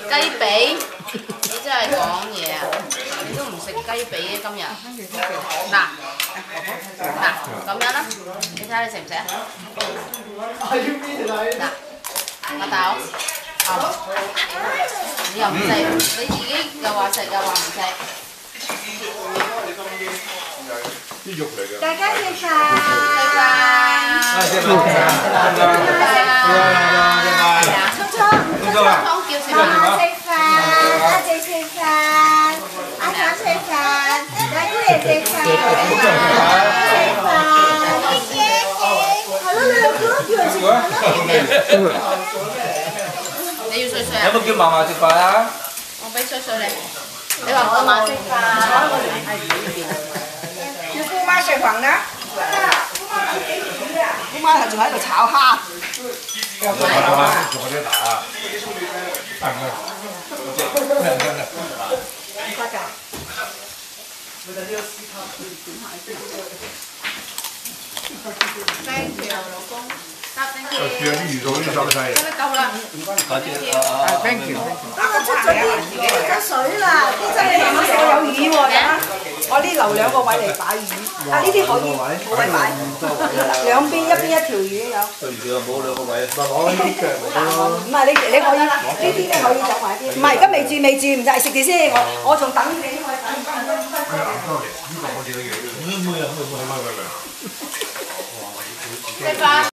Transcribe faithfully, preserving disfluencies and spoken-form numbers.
雞髀，你真係講嘢啊！你都唔食雞髀嘅今日。嗱嗱咁樣啦，你睇下你食唔食啊？嗱，阿豆，哦，你又唔食，你自己又話食又話唔食。 啲肉嚟㗎。 大家食飯。 食飯。 食飯。 聰聰， 湯叫食飯。 媽媽食飯，阿姐食飯，阿嬸食飯，大姑爺食飯，食飯。係咯，你兩個都叫人食飯啦。 你要碎碎啊？ 有冇叫嫲嫲食飯啊？ 我俾碎碎你。你話我媽食飯， 叫姑媽食飯啦。姑媽係仲喺度炒蝦。 仲有啲打啊！得唔得？ 得㗎。 Thank you，老公。得 thank you。 煮啲魚肚啲手勢。 得夠啦。 Thank you。 啊，出咗啲出咗水啦！啲真係慢慢食，我有魚喎，等下我呢留兩個位嚟擺魚。啊，呢啲可以冇位擺，兩邊一邊一條魚有。 對唔住啊，冇兩個位。 唔係攞呢啲腳嚟咯。 唔係你你可以呢啲咧可以走埋啲。唔係而家未煮未煮，唔使食住先。我我仲等你開等。 呢個我自己嘅。 食飯。